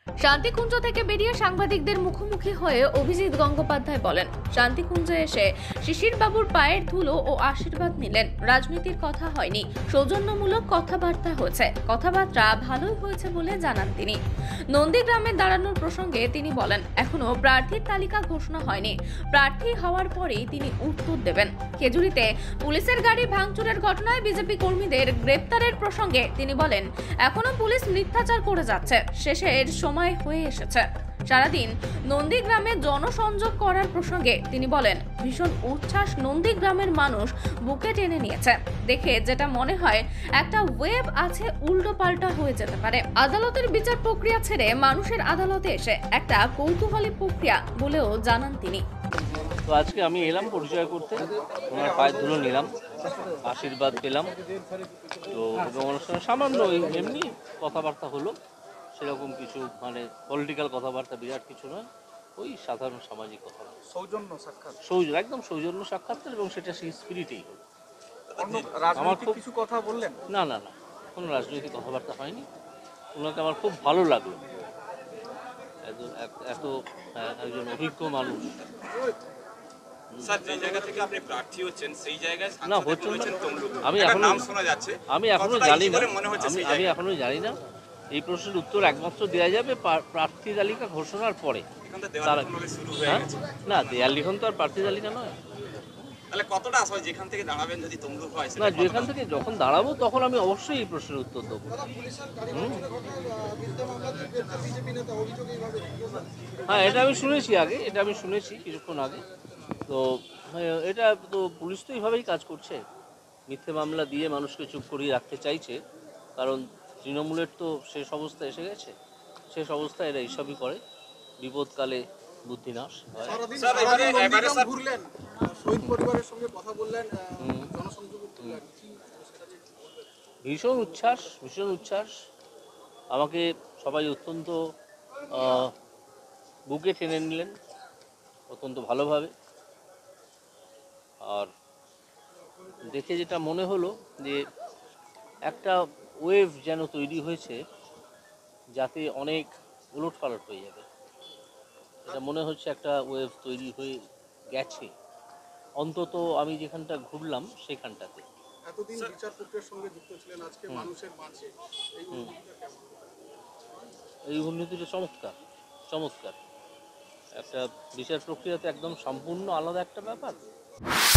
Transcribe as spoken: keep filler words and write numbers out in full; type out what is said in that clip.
শান্তিকুঞ্জ থেকে বেরিয়ে সাংবাদিকদের মুখোমুখি হয়ে অভিজিৎ গঙ্গোপাধ্যায় বলেন, শান্তিকুঞ্জে এসে শিশির বাবুর পায়ের ধুলো ও আশীর্বাদ নিলেন। রাজনীতির কথা হয়নি, সৌজন্যমূলক কথাবার্তা হয়েছে। কথাবার্তা ভালোই হয়েছে বলে জানান তিনি। নন্দীগ্রামে দাঁড়ানোর প্রসঙ্গে তিনি বলেন, এখনো প্রার্থীর তালিকা ঘোষণা হয়নি। প্রার্থী হওয়ার পরেই তিনি উত্তর দেবেন। খেজুরিতে পুলিশের গাড়ি ভাঙচুরের ঘটনায় বিজেপি কর্মীদের গ্রেপ্তারের প্রসঙ্গে তিনি বলেন, এখনো পুলিশ মিথ্যাচার করে যাচ্ছে, শেষের সময় হয়ে এসেছে। সারাদিন নন্দীগ্রামে জনসংযোগ করার প্রসঙ্গে তিনি বলেন, ভীষণ উচ্ছ্বাস নন্দীগ্রামের মানুষ বুকে টেনে নিয়েছে। দেখে যেটা মনে হয় একটা ওয়েব আছে, উল্টো পাল্টা হয়ে যেতে পারে। আদালতের বিচার প্রক্রিয়া ছেড়ে মানুষের আদালতে এসে একটা কৌতূহলী প্রক্রিয়া বলেও জানান তিনি। তো আজকে আমি এলাম পরিচয় করতে, ওনার পায়ের ধুলো নিলাম, আশীর্বাদ পেলাম। তো এবং অনুষ্ঠানে সামান্য এমনি কথাবার্তা হলো, সেরকম কিছু মানে পলিটিক্যাল কথাবার্তা, বিরাট কিছু নয়, ওই সাধারণ সামাজিক কথাবার্তা। সৌজন্য সাক্ষাৎ, সৌজন্য, একদম সৌজন্য সাক্ষাৎকার, এবং সেটা সেই স্পিরিটেই হলো। আমার খুব কিছু কথা বললেন? না না না, কোনো রাজনৈতিক কথাবার্তা হয়নি। ওনাকে আমার খুব ভালো লাগলো, এত এত একজন অভিজ্ঞ মানুষ। স্যার, যে জায়গা থেকে আপনি প্রার্থী হচ্ছেন সেই জায়গায় না হচ্ছে না, আমি একটা এখনো নাম শোনা যাচ্ছে, আমি এখনো কতটা জানি ইজি না, করে মনে হচ্ছে আমি সেই আমি জায়গায়? এখনো জানি না। এই প্রশ্নের উত্তর একমাত্র দেওয়া যাবে পা- প্রার্থী তালিকা ঘোষণার পরে। এখান থেকে দেওয়াল তারা লিখন শুরু হয়ে হ্যাঁ? গেছে। না, দেয়াল লিখন তো আর প্রার্থী তালিকা নয়। তাহলে কতটা আশা হয় যেখান থেকে দাঁড়াবেন যদি তমলুক হয় না, সেটা যেখান থেকে যখন দাঁড়াবো তখন আমি অবশ্যই এই প্রশ্নের উত্তর দেবো। হুম? হ্যাঁ, এটা আমি শুনেছি আগে, এটা আমি শুনেছি কিছুক্ষণ আগে। তো হ্যাঁ, এটা তো পুলিশ তো এইভাবেই কাজ করছে, মিথ্যে মামলা দিয়ে মানুষকে চুপ করিয়ে রাখতে চাইছে। কারণ তৃণমূলের তো শেষ অবস্থা এসে গেছে, শেষ অবস্থায় এরা এইসবই করে, বিপদকালে বুদ্ধিনাশ হয়। স্যার, এবারে এবারে স্যার ঘুরলেন, শহীদ পরিবারের সঙ্গে কথা বললেন, হুম। জনসংযোগ করলেন, কি সেটা যে বলবেন? ভীষণ উচ্ছ্বাস, ভীষণ উচ্ছ্বাস। আমাকে সবাই অত্যন্ত আহ, বুকে টেনে নিলেন, অত্যন্ত ভালোভাবে। আর দেখে যেটা মনে হলো যে একটা ওয়েভ যেন তৈরি হয়েছে, যাতে অনেক উলটপালট হয়ে যাবে। এটা মনে হচ্ছে একটা ওয়েভ তৈরি হয়ে গেছে, অন্তত আমি যেখানটা ঘুরলাম সেখানটাতে। এতদিন বিচার প্রক্রিয়ার সঙ্গে যুক্ত ছিলেন, আজকে মানুষের মাঝে এই অনুভূতিটা কেমন? এই উন্নতিটা চমৎকার, চমৎকার। একটা বিচার প্রক্রিয়াতে একদম সম্পূর্ণ আলাদা একটা ব্যাপার।